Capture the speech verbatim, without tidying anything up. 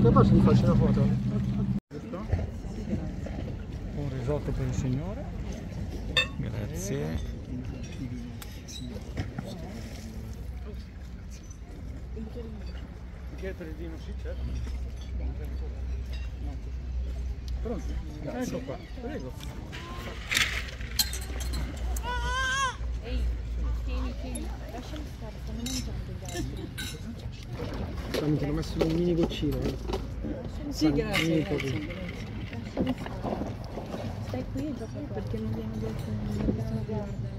Che posso di farci una foto? Un risotto per il signore. Grazie. Bicchiere per il vino, sì, certo. Pronto? Ecco qua, prego. Ehi, tieni, tieni, lasciami stare, stanno mangiando gli altri. Mi hanno messo un mini goccino. Eh. Sì, grazie, grazie. Lasciami stare. Stai qui e dopo perché non viene detto.